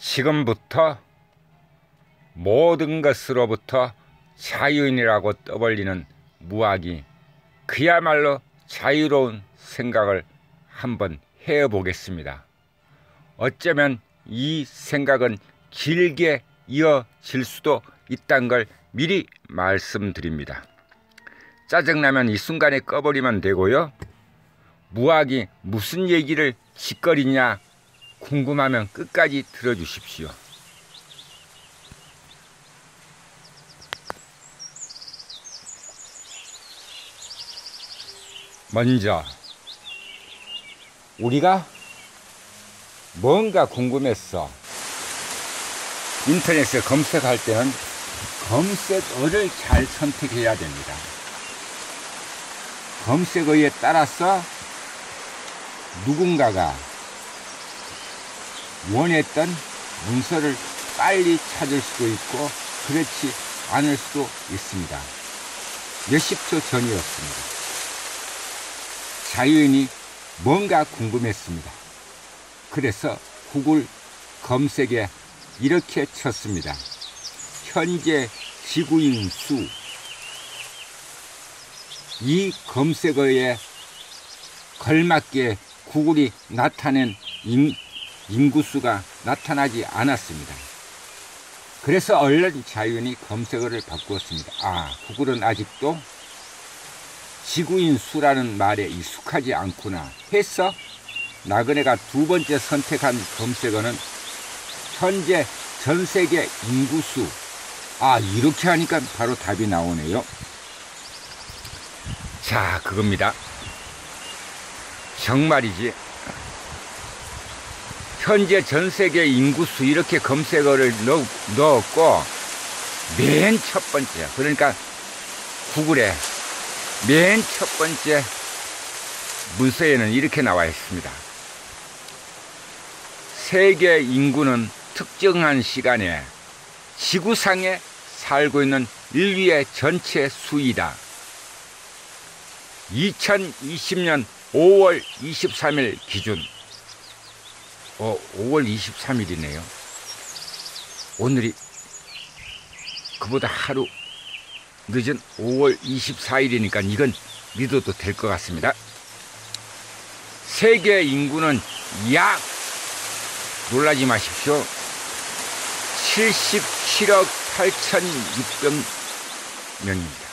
지금부터 모든 것으로부터 자유인이라고 떠벌리는 무학이 그야말로 자유로운 생각을 한번 해보겠습니다. 어쩌면 이 생각은 길게 이어질 수도 있다는 걸 미리 말씀드립니다. 짜증나면 이 순간에 꺼버리면 되고요. 무학이 무슨 얘기를 짓거리냐 궁금하면 끝까지 들어주십시오. 먼저 우리가 뭔가 궁금했어. 인터넷에 검색할 때는 검색어를 잘 선택해야 됩니다. 검색어에 따라서 누군가가 원했던 문서를 빨리 찾을 수도 있고 그렇지 않을 수도 있습니다. 몇십 초 전이었습니다. 자유인이 뭔가 궁금했습니다. 그래서 구글 검색에 이렇게 쳤습니다. 현재 지구인 수. 이 검색어에 걸맞게 구글이 나타낸 인구수가 나타나지 않았습니다. 그래서 얼른 자유인이 검색어를 바꾸었습니다. 구글은 아직도 지구인 수라는 말에 익숙하지 않구나 해서 나그네가 두 번째 선택한 검색어는 현재 전세계 인구수. 이렇게 하니까 바로 답이 나오네요. 자, 그겁니다. 정말이지. 현재 전세계 인구수 이렇게 검색어를 넣었고 맨 첫 번째, 그러니까 구글에 맨 첫 번째 문서에는 이렇게 나와 있습니다. 세계 인구는 특정한 시간에 지구상에 살고 있는 인류의 전체 수이다. 2020년 5월 23일 기준. 5월 23일이네요. 오늘이 그보다 하루 늦은 5월 24일이니까 이건 믿어도 될 것 같습니다. 세계 인구는 약, 놀라지 마십시오, 77억 8,600명입니다.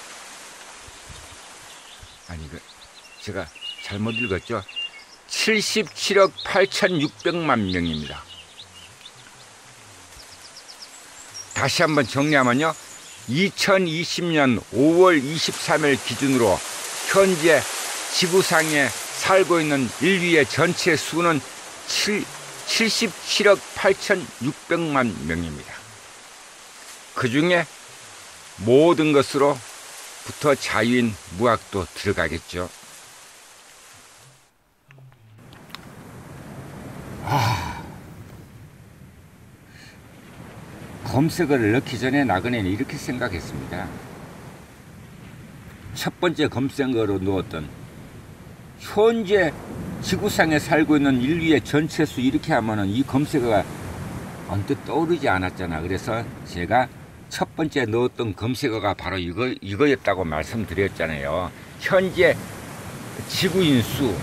제가 잘못 읽었죠? 77억 8,600만 명입니다. 다시 한번 정리하면요. 2020년 5월 23일 기준으로 현재 지구상에 살고 있는 인류의 전체 수는 77억 8,600만 명입니다. 그 중에 모든 것으로부터 자유인 무학도 들어가겠죠. 검색어를 넣기 전에 나그네는 이렇게 생각했습니다. 첫 번째 검색어로 넣었던 현재 지구상에 살고 있는 인류의 전체 수 이렇게 하면은 이 검색어가 언뜻 떠오르지 않았잖아. 그래서 제가 첫 번째 넣었던 검색어가 바로 이거였다고 말씀드렸잖아요. 현재 지구인 수.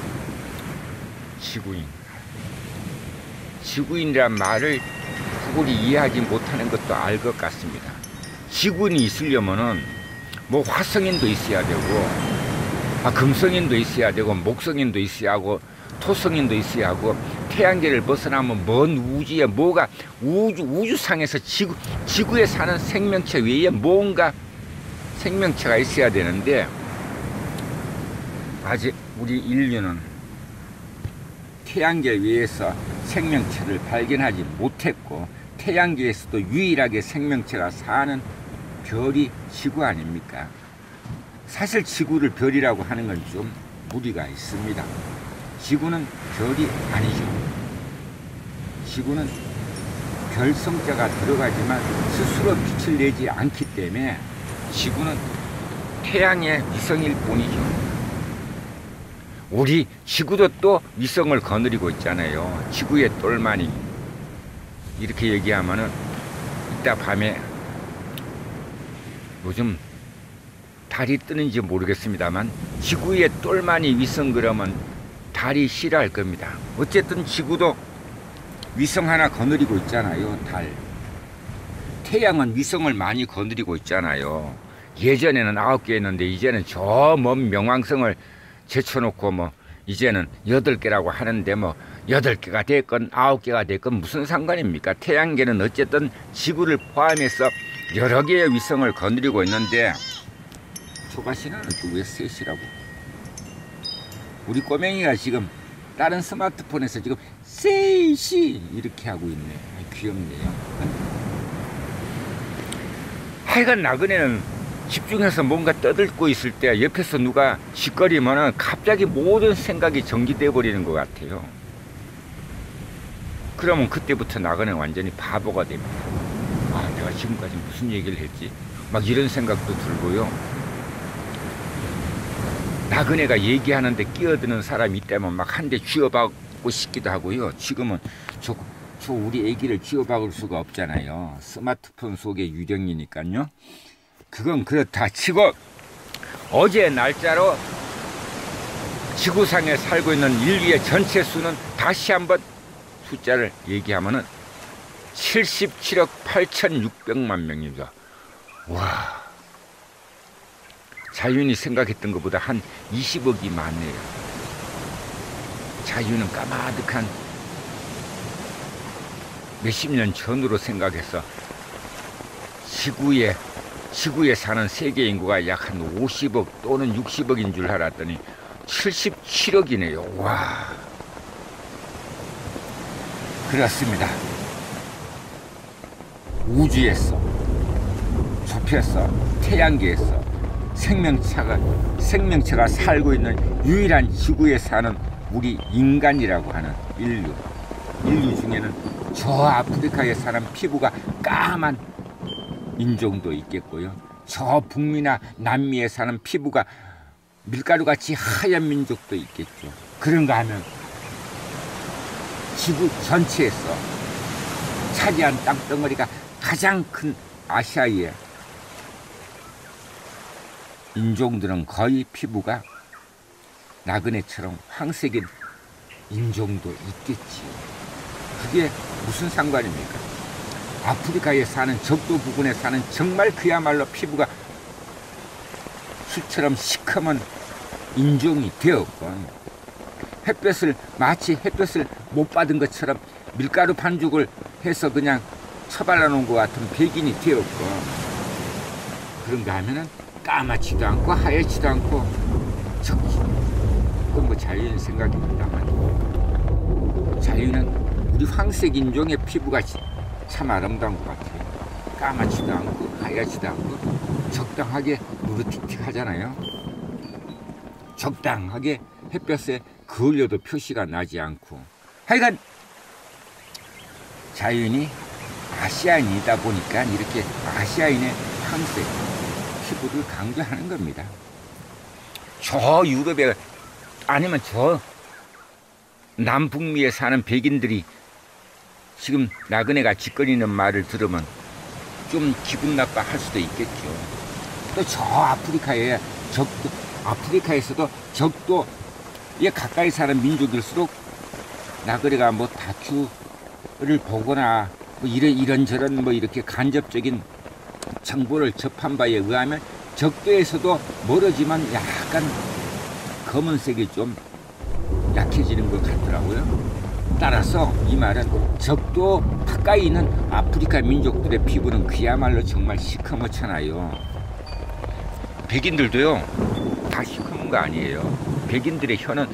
지구인이란 말을 구글이 이해하지 못하는 것도 알 것 같습니다. 지구인이 있으려면은 뭐 화성인도 있어야 되고, 금성인도 있어야 되고, 목성인도 있어야 하고, 토성인도 있어야 하고, 태양계를 벗어나면 먼 우주에 뭐가 우주상에서 지구에 사는 생명체 외에 뭔가 생명체가 있어야 되는데 아직 우리 인류는 태양계 외에서 생명체를 발견하지 못했고 태양계에서도 유일하게 생명체가 사는 별이 지구 아닙니까? 사실 지구를 별이라고 하는 건 좀 무리가 있습니다. 지구는 별이 아니죠. 지구는 별성자가 들어가지만 스스로 빛을 내지 않기 때문에 지구는 태양의 위성일 뿐이죠. 우리 지구도 또 위성을 거느리고 있잖아요. 지구의 똘마니. 이렇게 얘기하면은 이따 밤에 요즘 달이 뜨는지 모르겠습니다만 지구의 똘마니 위성 그러면 달이 싫어할 겁니다. 어쨌든 지구도 위성 하나 거느리고 있잖아요. 달. 태양은 위성을 많이 거느리고 있잖아요. 예전에는 9개였는데 이제는 저 먼 명왕성을 제쳐놓고 뭐 이제는 8개라고 하는데 뭐 8개가 됐건 9개가 됐건 무슨 상관입니까? 태양계는 어쨌든 지구를 포함해서 여러 개의 위성을 거느리고 있는데 초가시는 또 왜 셋이라고? 우리 꼬맹이가 지금 다른 스마트폰에서 지금 셋이 이렇게 하고 있네. 귀엽네요. 하여간 나그네는 집중해서 뭔가 떠들고 있을 때 옆에서 누가 짓거리면 갑자기 모든 생각이 정지돼 버리는 것 같아요. 그러면 그때부터 나그네 완전히 바보가 됩니다. 아, 내가 지금까지 무슨 얘기를 했지? 막 이런 생각도 들고요. 나그네가 얘기하는데 끼어드는 사람이 있다면 막 한 대 쥐어박고 싶기도 하고요. 지금은 저 우리 애기를 쥐어박을 수가 없잖아요. 스마트폰 속의 유령이니까요. 그건 그렇다 치고 어제 날짜로 지구상에 살고 있는 인류의 전체 수는 다시 한번 숫자를 얘기하면은 77억 8,600만 명입니다. 와, 자연이 생각했던 것보다 한 20억이 많네요. 자연은 까마득한 몇십 년 전으로 생각해서 지구에 사는 세계 인구가 약 한 50억 또는 60억인 줄 알았더니 77억이네요. 와, 그렇습니다. 우주에서, 좁혀서, 태양계에서 생명체가 살고 있는 유일한 지구에 사는 우리 인간이라고 하는 인류 중에는 저 아프리카에 사는 피부가 까만 인종도 있겠고요. 저 북미나 남미에 사는 피부가 밀가루같이 하얀 민족도 있겠죠. 그런가 하면 지구 전체에서 차지한 땅덩어리가 가장 큰 아시아의 인종들은 거의 피부가 나그네처럼 황색인 인종도 있겠지. 그게 무슨 상관입니까? 아프리카에 사는 적도 부근에 사는 정말 그야말로 피부가 수처럼 시커먼 인종이 되었건 마치 햇볕을 못 받은 것처럼 밀가루 반죽을 해서 그냥 처발라 놓은 것 같은 백인이 되었건 그런가 하면은 까맣지도 않고 하얗지도 않고 적지. 그건 뭐 자연의 생각입니다만 자연은 우리 황색 인종의 피부가 참 아름다운 것 같아요. 까맣지도 않고 하얗지도 않고 적당하게 누르틱틱하잖아요. 적당하게 햇볕에 그을려도 표시가 나지 않고 하여간 자연이 아시아인이다 보니까 이렇게 아시아인의 황색 피부를 강조하는 겁니다. 저 유럽에 아니면 저 남북미에 사는 백인들이 지금 나그네가 짓거리는 말을 들으면 좀 기분 나빠 할 수도 있겠죠. 또 저 아프리카에서도 적도에 가까이 사는 민족일수록 나그네가 뭐 다큐를 보거나 뭐 이런저런 뭐 이렇게 간접적인 정보를 접한 바에 의하면 적도에서도 멀어지만 약간 검은색이 좀 약해지는 것 같더라고요. 따라서 이 말은 적도 가까이 있는 아프리카 민족들의 피부는 그야말로 정말 시커멓잖아요. 백인들도요 다 시커먼 거 아니에요. 백인들의 혀는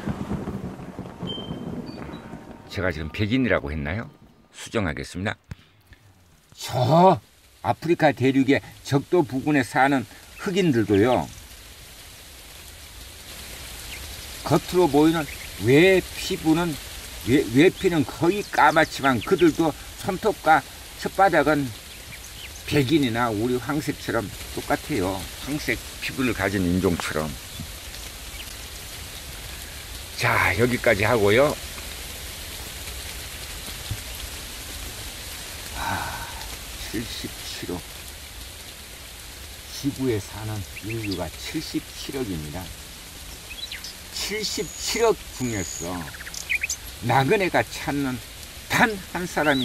제가 지금 백인이라고 했나요? 수정하겠습니다. 저 아프리카 대륙의 적도 부근에 사는 흑인들도요 겉으로 보이는 외피는 거의 까맣지만 그들도 손톱과 혓바닥은 백인이나 우리 황색처럼 똑같아요. 황색 피부를 가진 인종처럼. 자, 여기까지 하고요. 77억. 지구에 사는 인류가 77억입니다. 77억 중에서 나그네가 찾는 단 한 사람이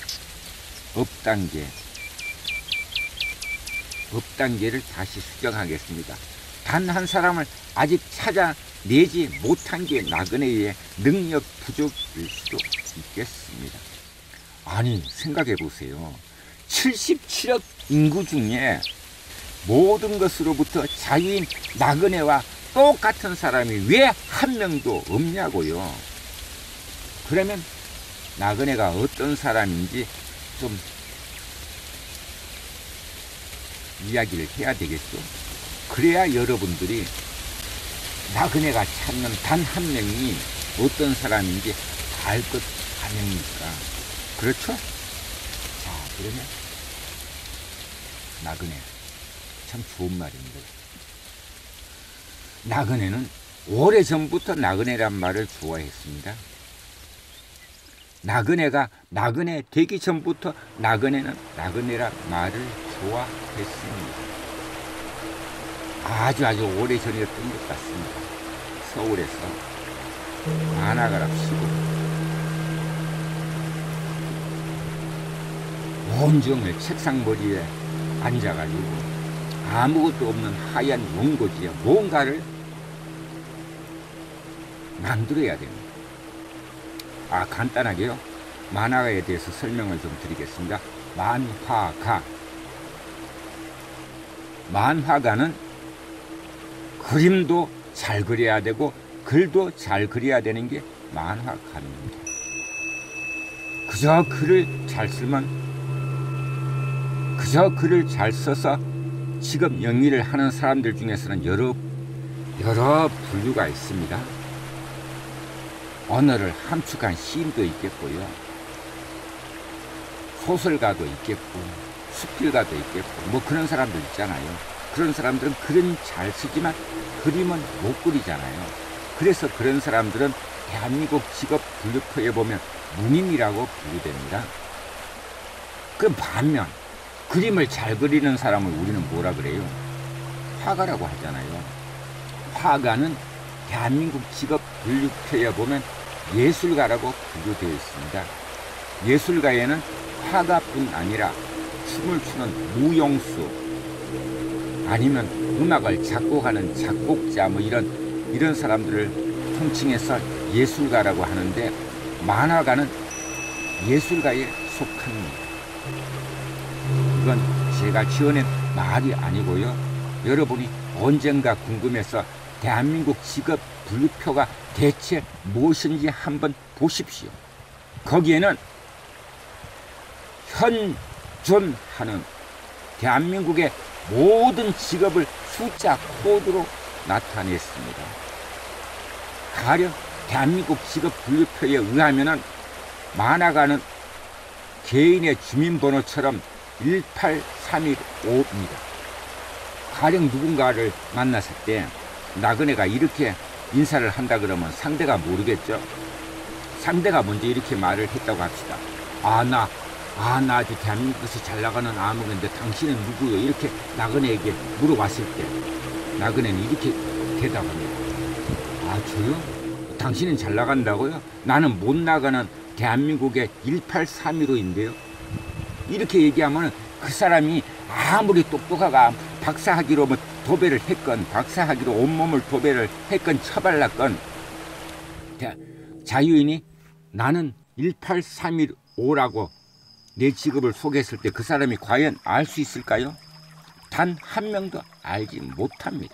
없단 게를 다시 수정하겠습니다. 단 한 사람을 아직 찾아내지 못한 게 나그네의 능력 부족일 수도 있겠습니다. 아니, 생각해 보세요. 77억 인구 중에 모든 것으로부터 자유인 나그네와 똑같은 사람이 왜 한 명도 없냐고요. 그러면 나그네가 어떤 사람인지 좀 이야기를 해야 되겠죠. 그래야 여러분들이 나그네가 찾는 단 한 명이 어떤 사람인지 알 것 아닙니까? 그렇죠? 자, 그러면 나그네, 참 좋은 말입니다. 나그네는 오래전부터 나그네란 말을 좋아했습니다. 나그네가 나그네 되기 전부터 나그네는 나그네란 말을 좋아했습니다. 아주 오래전이었던 것 같습니다. 서울에서 만화가랍시고 온종일 책상 머리에 앉아가지고 아무것도 없는 하얀 원고지에 뭔가를 만들어야 됩니다. 간단하게요. 만화가에 대해서 설명을 좀 드리겠습니다. 만화가는 그림도 잘 그려야 되고 글도 잘 그려야 되는 게 만화가입니다. 그저 글을 잘 써서 직업 영위를 하는 사람들 중에서는 여러 분류가 있습니다. 언어를 함축한 시인도 있겠고요. 소설가도 있겠고 수필가도 있겠고 뭐 그런 사람들 있잖아요. 그런 사람들은 글은 잘 쓰지만 그림은 못 그리잖아요. 그래서 그런 사람들은 대한민국 직업 분류표에 보면 문인이라고 분류됩니다. 그 반면 그림을 잘 그리는 사람을 우리는 뭐라 그래요? 화가라고 하잖아요. 화가는 대한민국 직업 분류표에 보면 예술가라고 분류되어 있습니다. 예술가에는 화가뿐 아니라 춤을 추는 무용수 아니면 음악을 작곡하는 작곡자 뭐 이런 사람들을 통칭해서 예술가라고 하는데 만화가는 예술가에 속합니다. 이건 제가 지어낸 말이 아니고요. 여러분이 언젠가 궁금해서 대한민국 직업 분류표가 대체 무엇인지 한번 보십시오. 거기에는 현존하는 대한민국의 모든 직업을 숫자 코드로 나타냈습니다. 가령 대한민국 직업 분류표에 의하면 만화가는 개인의 주민번호처럼 18315입니다. 가령 누군가를 만났을 때 나그네가 이렇게 인사를 한다 그러면 상대가 모르겠죠. 상대가 먼저 이렇게 말을 했다고 합시다. 나 아주 대한민국에서 잘 나가는 아무인데 당신은 누구요? 이렇게 나그네에게 물어봤을 때 나그네는 이렇게 대답합니다. 저요? 당신은 잘 나간다고요? 나는 못 나가는 대한민국의 18315인데요. 이렇게 얘기하면 그 사람이 아무리 똑똑하가 박사학위로 도배를 했건 박사학위로 온몸을 도배를 했건 처발랐건 자유인이 나는 18315라고 내 직업을 소개했을 때 그 사람이 과연 알 수 있을까요? 단 한 명도 알지 못합니다.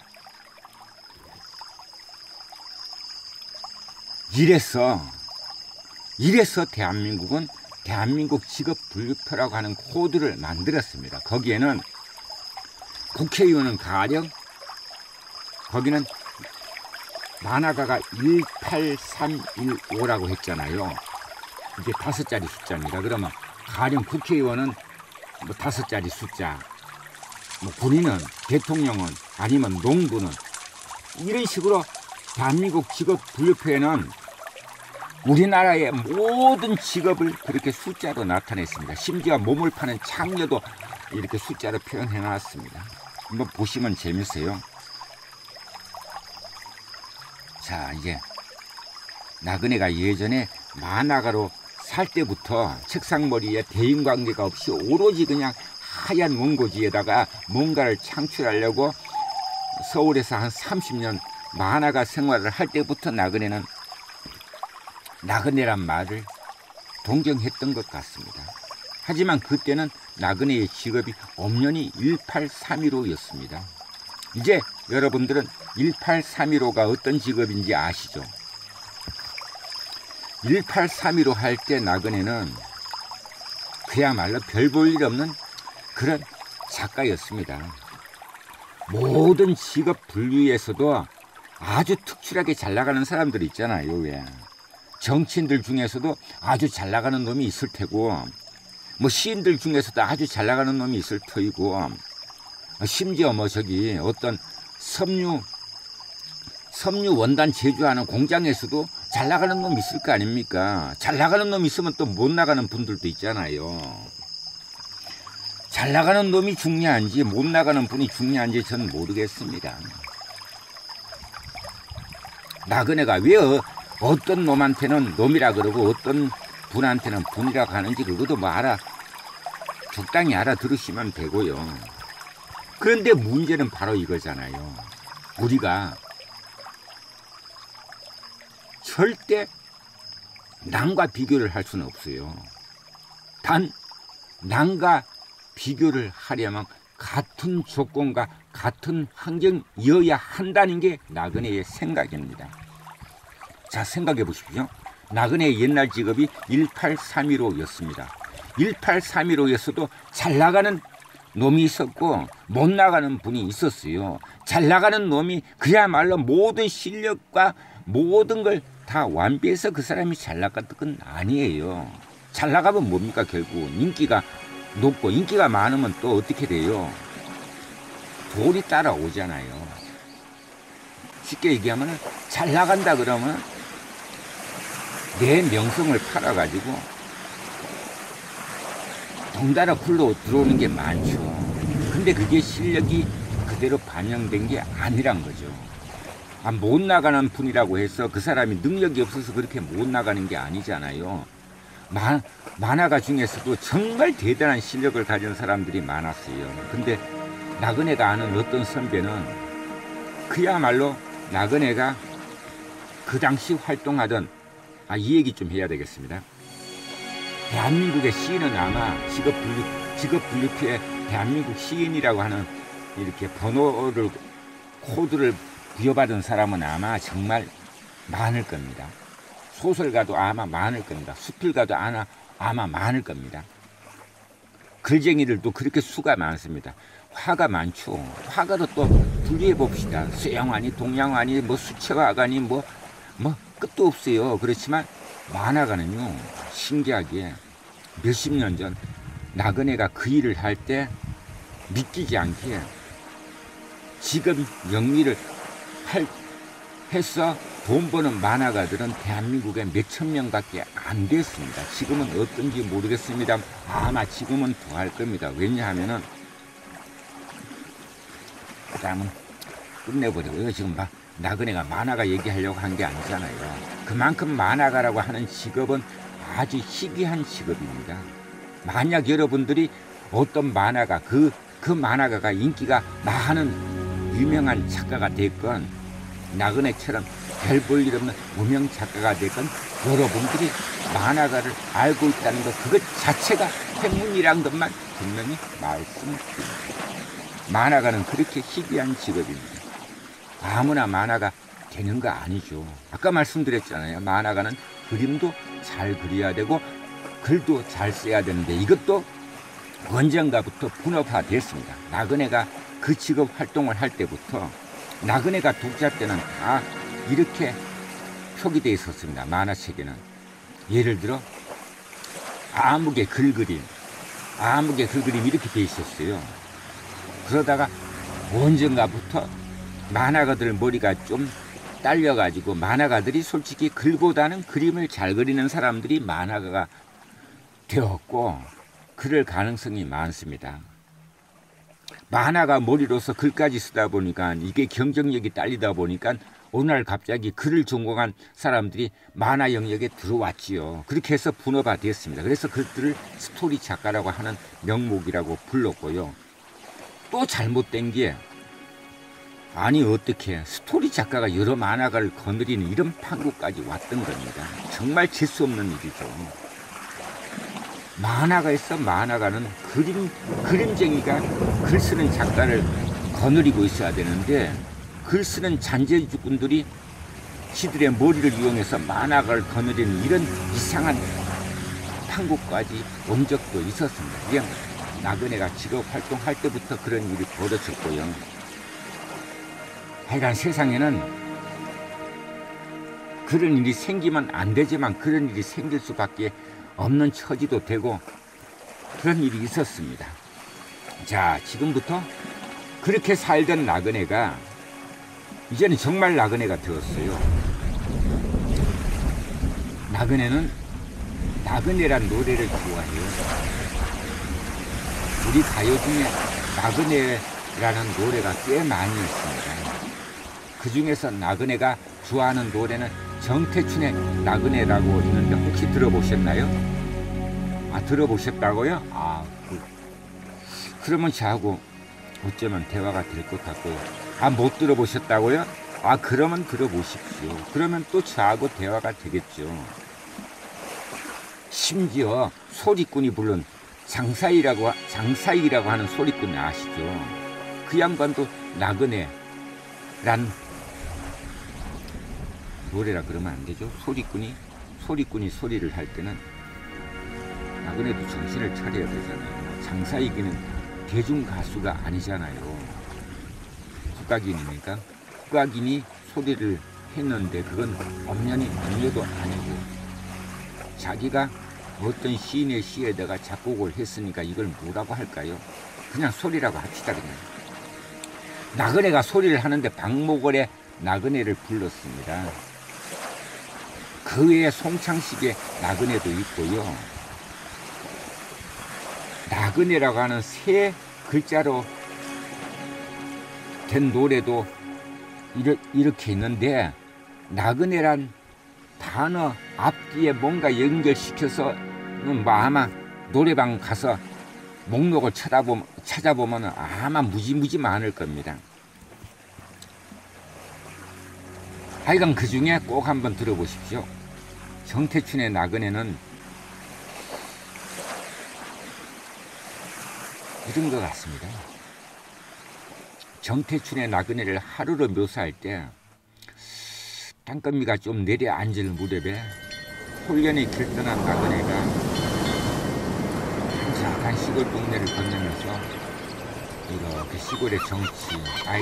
이래서 대한민국은 대한민국 직업 분류표라고 하는 코드를 만들었습니다. 거기에는 국회의원은 가령 거기는 만화가가 18315라고 했잖아요. 이게 5자리 숫자입니다. 그러면 가령 국회의원은 뭐 5자리 숫자, 뭐 군인은, 대통령은, 아니면 농부는 이런 식으로 대한민국 직업 분류표에는 우리나라의 모든 직업을 그렇게 숫자로 나타냈습니다. 심지어 몸을 파는 창녀도 이렇게 숫자로 표현해 놨습니다. 한번 보시면 재밌어요. 자, 이제 나그네가 예전에 만화가로 살 때부터 책상머리에 대인관계가 없이 오로지 그냥 하얀 원고지에다가 뭔가를 창출하려고 서울에서 한 30년 만화가 생활을 할 때부터 나그네는 나그네란 말을 동경했던 것 같습니다. 하지만 그때는 나그네의 직업이 엄연히 1831호였습니다. 이제 여러분들은 1831호가 어떤 직업인지 아시죠? 1831호 할 때 나그네는 그야말로 별 볼 일 없는 그런 작가였습니다. 모든 직업 분류에서도 아주 특출하게 잘 나가는 사람들 있잖아요. 왜? 정치인들 중에서도 아주 잘 나가는 놈이 있을 테고, 뭐 시인들 중에서도 아주 잘 나가는 놈이 있을 터이고, 심지어 뭐 저기 어떤 섬유 원단 제조하는 공장에서도 잘 나가는 놈 있을 거 아닙니까? 잘 나가는 놈 있으면 또 못 나가는 분들도 있잖아요. 잘 나가는 놈이 중요한지 못 나가는 분이 중요한지 저는 모르겠습니다. 나그네가 왜 어떤 놈한테는 놈이라 그러고 어떤 분한테는 분이라고 하는지 그것도 뭐 적당히 알아들으시면 되고요. 그런데 문제는 바로 이거잖아요. 우리가 절대 남과 비교를 할 수는 없어요. 단 남과 비교를 하려면 같은 조건과 같은 환경이어야 한다는 게 나그네의 생각입니다. 자, 생각해 보십시오. 나그네의 옛날 직업이 1831호였습니다. 1831호였어도 잘 나가는 놈이 있었고 못 나가는 분이 있었어요. 잘 나가는 놈이 그야말로 모든 실력과 모든 걸 다 완비해서 그 사람이 잘 나갔던 건 아니에요. 잘 나가면 뭡니까? 결국 인기가 높고 인기가 많으면 또 어떻게 돼요? 돈이 따라오잖아요. 쉽게 얘기하면 잘 나간다 그러면 내 명성을 팔아가지고 덩달아 굴러 들어오는 게 많죠. 근데 그게 실력이 그대로 반영된 게 아니란 거죠. 못 나가는 분이라고 해서 그 사람이 능력이 없어서 그렇게 못 나가는 게 아니잖아요. 만화가 중에서도 정말 대단한 실력을 가진 사람들이 많았어요. 근데 나그네가 아는 어떤 선배는 그야말로 나그네가 그 당시 활동하던 이 얘기 좀 해야 되겠습니다. 대한민국의 시인은 아마 직업 분류표에 대한민국 시인이라고 하는 이렇게 번호를 코드를 부여받은 사람은 아마 정말 많을 겁니다. 소설가도 아마 많을 겁니다. 수필가도 아마 많을 겁니다. 글쟁이들도 그렇게 수가 많습니다. 화가 많죠. 화가도 또 분류해 봅시다. 서양화니 동양화니 뭐 수채화가니 뭐 끝도 없어요. 그렇지만 만화가는요, 신기하게 몇십 년 전 나그네가 그 일을 할 때 믿기지 않게 직업 영리를 해서 돈 버는 만화가들은 대한민국에 몇천 명밖에 안 됐습니다. 지금은 어떤지 모르겠습니다. 아마 지금은 더 할 겁니다. 왜냐하면은 그다음은 끝내버리고요. 지금 나그네가 만화가 얘기하려고 한 게 아니잖아요. 그만큼 만화가라고 하는 직업은 아주 희귀한 직업입니다. 만약 여러분들이 어떤 만화가 그 만화가가 인기가 많은 유명한 작가가 됐건 나그네처럼 별 볼 일 없는 무명 작가가 됐건 여러분들이 만화가를 알고 있다는 것 그것 자체가 행운이란 것만 분명히 말씀드립니다. 만화가는 그렇게 희귀한 직업입니다. 아무나 만화가 되는 거 아니죠. 아까 말씀드렸잖아요. 만화가는 그림도 잘 그려야 되고 글도 잘 써야 되는데 이것도 언젠가부터 분업화됐습니다. 나그네가 그 직업 활동을 할 때부터 나그네가 독자 때는 다 이렇게 표기되어 있었습니다. 만화책에는. 예를 들어 아무개 글그림 이렇게 되어 있었어요. 그러다가 언젠가부터 만화가들 머리가 좀 딸려가지고 만화가들이 솔직히 글보다는 그림을 잘 그리는 사람들이 만화가가 되었고 그럴 가능성이 많습니다. 만화가 머리로서 글까지 쓰다 보니까 이게 경쟁력이 딸리다 보니까 오늘날 갑자기 글을 전공한 사람들이 만화 영역에 들어왔지요. 그렇게 해서 분업화 됐습니다. 그래서 그들을 스토리 작가라고 하는 명목이라고 불렀고요. 또 잘못된 게 아니 어떻게 스토리 작가가 여러 만화가를 거느리는 이런 판국까지 왔던 겁니다. 정말 재수 없는 일이죠. 만화가에서 만화가는 그림쟁이가 글 쓰는 작가를 거느리고 있어야 되는데 글 쓰는 잔재주꾼들이 지들의 머리를 이용해서 만화가를 거느리는 이런 이상한 판국까지 온 적도 있었습니다. 그냥 나그네가 직업 활동할 때부터 그런 일이 벌어졌고요. 하여간 세상에는 그런 일이 생기면 안 되지만 그런 일이 생길 수밖에 없는 처지도 되고 그런 일이 있었습니다. 자, 지금부터 그렇게 살던 나그네가 이제는 정말 나그네가 되었어요. 나그네는 나그네란 노래를 좋아해요. 우리 가요 중에 나그네라는 노래가 꽤 많이 있습니다. 그 중에서 나그네가 좋아하는 노래는 정태춘의 나그네라고 있는데 혹시 들어보셨나요? 아, 들어보셨다고요? 그러면 저하고 어쩌면 대화가 될 것 같고요. 아, 못 들어보셨다고요? 아, 그러면 들어보십시오. 그러면 또 저하고 대화가 되겠죠. 심지어 소리꾼이 부른 장사이라고 하는 소리꾼 아시죠? 그 양반도 나그네란 노래라 그러면 안 되죠. 소리꾼이 소리를 할 때는 나그네도 정신을 차려야 되잖아요. 장사이기는 대중 가수가 아니잖아요. 국악인이니까. 국악인이 소리를 했는데 그건 엄녀도 아니고 자기가 어떤 시인의 시에다가 작곡을 했으니까 이걸 뭐라고 할까요? 그냥 소리라고 합시다. 그냥. 나그네가 소리를 하는데 박목월의 나그네를 불렀습니다. 그 외에 송창식의 나그네도 있고요. 나그네라고 하는 세 글자로 된 노래도 이렇게 있는데 나그네란 단어 앞뒤에 뭔가 연결시켜서 아마 노래방 가서 목록을 찾아보면 아마 무지 많을 겁니다. 하여간 그 중에 꼭 한번 들어보십시오. 정태춘의 나그네는 이런 것 같습니다. 정태춘의 나그네를 하루로 묘사할 때 땅거미가 좀 내려앉을 무렵에 홀연히 길떠난 나그네가 한적한 시골 동네를 건너면서 이렇게 시골의 정치,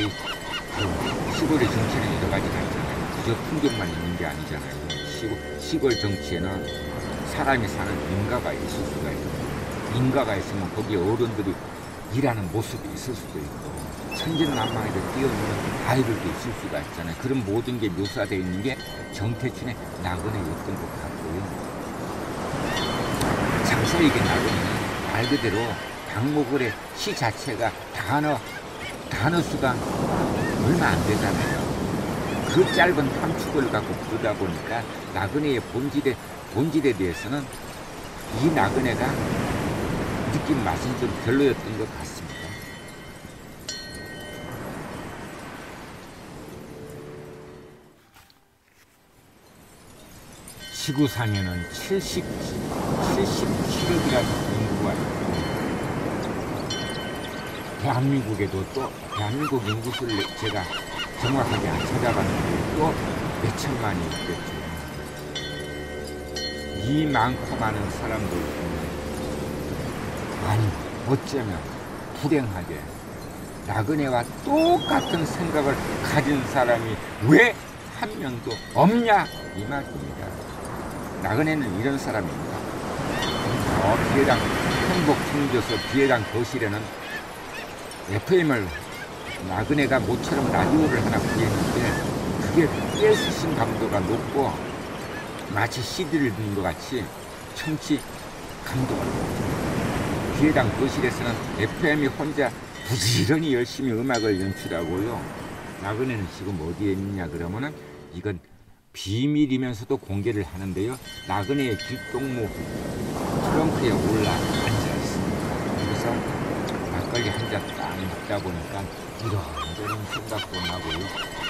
시골의 정치는 여러 가지가 있잖아요. 그저 풍경만 있는 게 아니잖아요. 시골 정치에는 사람이 사는 인가가 있을 수가 있고, 인가가 있으면 거기에 어른들이 일하는 모습이 있을 수도 있고, 천진난만하게 뛰어노는 아이들도 있을 수가 있잖아요. 그런 모든 게 묘사되어 있는 게 정태춘의 나그네였던 것 같고요. 장사에게 나그네는 말 그대로 박목월의 시 자체가 단어 수가 얼마 안 되잖아요. 그 짧은 한 축을 갖고 부르다 보니까 나그네의 본질에 대해서는 이 나그네가 느낀 맛은 좀 별로였던 것 같습니다. 지구상에는 77억이라는 인구가 있고 대한민국에도 또 대한민국 인구수를 제가 정확하게 안 찾아봤는데 또 몇천만이 있겠죠. 이만큼 많은 사람들 중에 아니 어쩌면 불행하게 나그네와 똑같은 생각을 가진 사람이 왜 한 명도 없냐 이 말입니다. 나그네는 이런 사람입니다. 비회당 행복중교소 비회당 거실에는 FM을 나그네가 모처럼 라디오를 하나 구했는데 그 그게 깨수신 감도가 높고 마치 CD를 듣는 것 같이 청취 감도가 높습니다. 기회당 거실에서는 FM이 혼자 부지런히 열심히 음악을 연출하고요. 나그네는 지금 어디에 있느냐 그러면은 이건 비밀이면서도 공개를 하는데요. 나그네의 길동무 트렁크에 올라 앉아 있습니다. 그래서 막걸리 한 잔 딱 먹다 보니까 이런저런 생각도 나고요.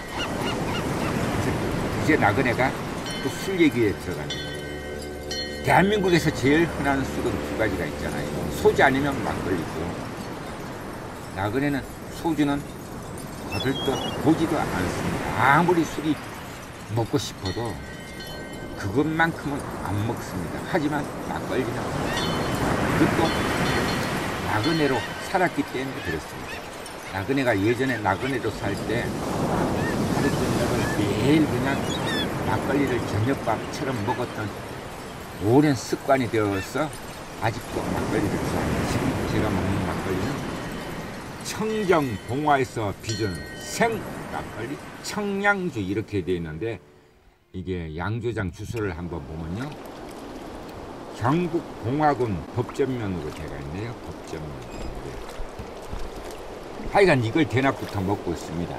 이제 나그네가 또 술 얘기에 들어갑니다. 대한민국에서 제일 흔한 술은 두 가지가 있잖아요. 소주 아니면 막걸리죠. 나그네는 소주는 거들떠 보지도 않습니다. 아무리 술이 먹고 싶어도 그것만큼은 안 먹습니다. 하지만 막걸리는 그것도 나그네로 살았기 때문에 그렇습니다. 나그네가 예전에 나그네로 살 때 하루 저녁을 매일 그냥 막걸리를 저녁밥처럼 먹었던 오랜 습관이 되어서 아직도 막걸리를 좋아합니다. 지금 제가 먹는 막걸리는 청정 봉화에서 빚은 생 막걸리 청량주 이렇게 되어 있는데, 이게 양조장 주소를 한번 보면요, 경북 봉화군 법전면으로 되어 있네요. 법전면. 하여간 이걸 대낮부터 먹고 있습니다.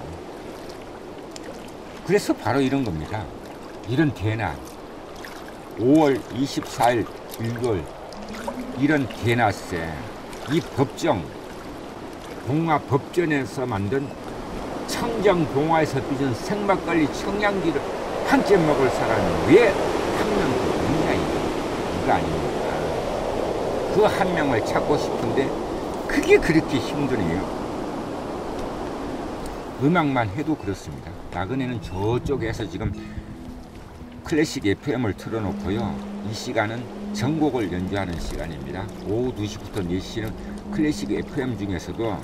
그래서 바로 이런 겁니다. 이런 대낮 5월 24일 일요일 이런 대낮에 이 법정 봉화 법전에서 만든 청정 봉화에서 빚은 생막걸리 청량주를 한 잔 먹을 사람이 왜 한 명도 없냐, 이거 아닙니까? 그 한 명을 찾고 싶은데 그게 그렇게 힘드네요. 음악만 해도 그렇습니다. 나그네는 저쪽에서 지금 클래식 FM을 틀어놓고요. 이 시간은 전곡을 연주하는 시간입니다. 오후 2시부터 4시는 클래식 FM 중에서도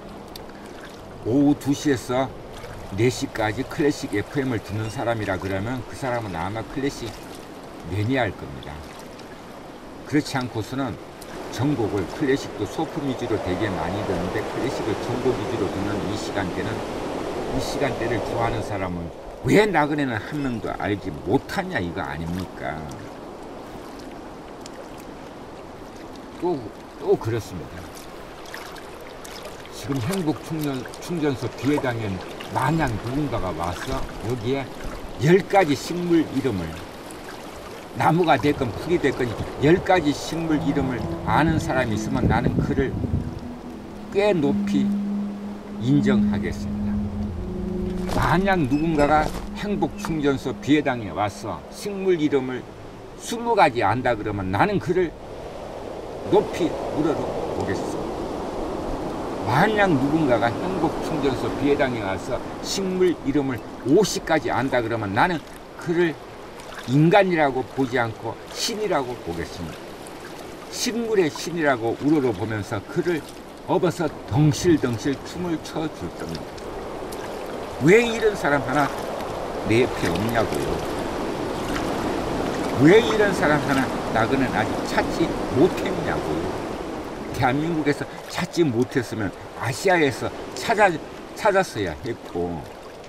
오후 2시에서 4시까지 클래식 FM을 듣는 사람이라 그러면 그 사람은 아마 클래식 매니아일 겁니다. 그렇지 않고서는 전곡을, 클래식도 소품 위주로 되게 많이 듣는데 클래식을 전곡 위주로 듣는 이 시간대를 좋아하는 사람은 왜 나그네는 한 명도 알지 못하냐, 이거 아닙니까? 또 그렇습니다. 지금 행복충전소 비회당엔 만약 누군가가 와서 여기에 10가지 식물 이름을, 나무가 됐건 풀이 됐건 10가지 식물 이름을 아는 사람이 있으면 나는 그를 꽤 높이 인정하겠습니다. 만약 누군가가 행복충전소 비회당에 와서 식물 이름을 20가지 안다 그러면 나는 그를 높이 우러러보겠습니다. 만약 누군가가 행복충전소 비회당에 와서 식물 이름을 50가지 안다 그러면 나는 그를 인간이라고 보지 않고 신이라고 보겠습니다. 식물의 신이라고 우러러보면서 그를 업어서 덩실덩실 춤을 춰줄 겁니다. 왜 이런 사람 하나 내 옆에 없냐고요. 왜 이런 사람 하나 나그네는 아직 찾지 못했냐고요. 대한민국에서 찾지 못했으면 아시아에서 찾았어야 했고,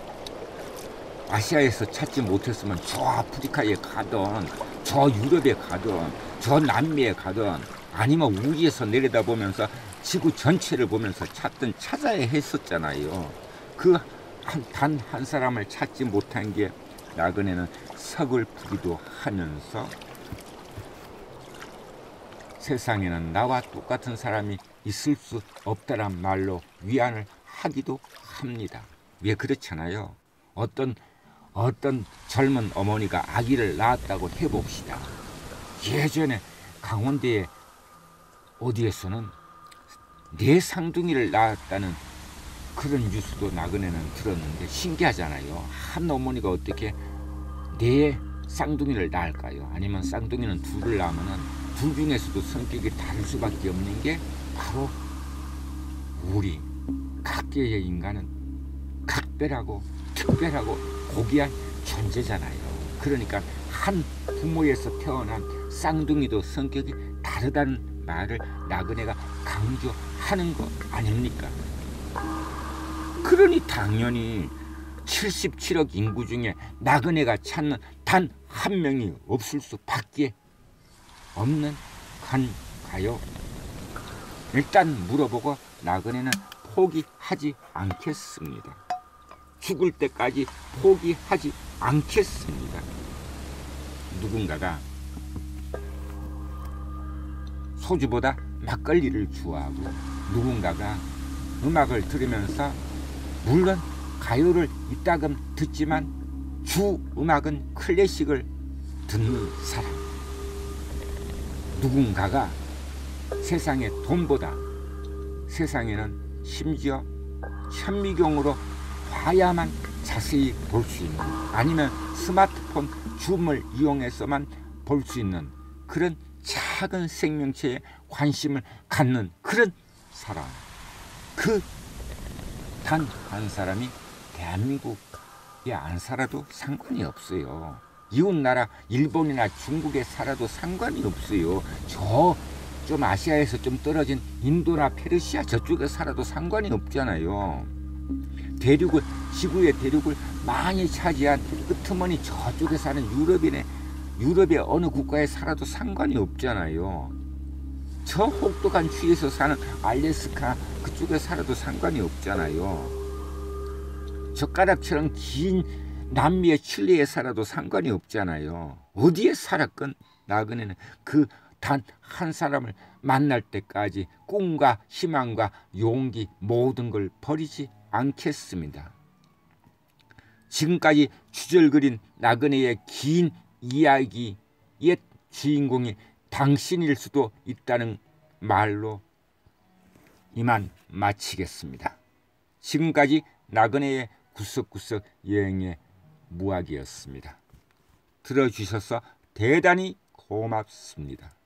아시아에서 찾지 못했으면 저 아프리카에 가든 저 유럽에 가든 저 남미에 가든 아니면 우주에서 내려다보면서 지구 전체를 보면서 찾아야 했었잖아요. 그 단 한 사람을 찾지 못한 게 나그네는 서글프기도 하면서 세상에는 나와 똑같은 사람이 있을 수 없다란 말로 위안을 하기도 합니다. 왜 그렇잖아요. 어떤 젊은 어머니가 아기를 낳았다고 해봅시다. 예전에 강원도에 어디에서는 4쌍둥이를 낳았다는 그런 뉴스도 나그네는 들었는데 신기하잖아요. 한 어머니가 어떻게 4쌍둥이를 낳을까요? 아니면 쌍둥이는 2를 낳으면 둘 중에서도 성격이 다를 수밖에 없는 게 바로 우리 각계의 인간은 각별하고 특별하고 고귀한 존재잖아요. 그러니까 한 부모에서 태어난 쌍둥이도 성격이 다르다는 말을 나그네가 강조하는 거 아닙니까? 그러니 당연히 77억 인구 중에 나그네가 찾는 단 한 명이 없을 수밖에 없는 건가요? 일단 물어보고 나그네는 포기하지 않겠습니다. 죽을 때까지 포기하지 않겠습니다. 누군가가 소주보다 막걸리를 좋아하고 누군가가 음악을 들으면서 물론 가요를 이따금 듣지만 주 음악은 클래식을 듣는 사람. 누군가가 세상의 돈보다 세상에는 심지어 현미경으로 봐야만 자세히 볼 수 있는, 아니면 스마트폰 줌을 이용해서만 볼 수 있는 그런 작은 생명체에 관심을 갖는 그런 사람. 그 단 한 사람이 대한민국에 안 살아도 상관이 없어요. 이웃나라 일본이나 중국에 살아도 상관이 없어요. 저 좀 아시아에서 좀 떨어진 인도나 페르시아 저쪽에 살아도 상관이 없잖아요. 대륙을, 지구의 대륙을 많이 차지한 끝머리 저쪽에 사는 유럽의 어느 국가에 살아도 상관이 없잖아요. 저 혹독한 추위에서 사는 알래스카 그쪽에 살아도 상관이 없잖아요. 젓가락처럼 긴 남미의 칠레에 살아도 상관이 없잖아요. 어디에 살았건 나그네는 그 단 한 사람을 만날 때까지 꿈과 희망과 용기 모든 걸 버리지 않겠습니다. 지금까지 주절거린 나그네의 긴 이야기의 주인공이 당신일 수도 있다는 말로 이만 마치겠습니다. 지금까지 나그네의 구석구석 여행의 무학이었습니다. 들어주셔서 대단히 고맙습니다.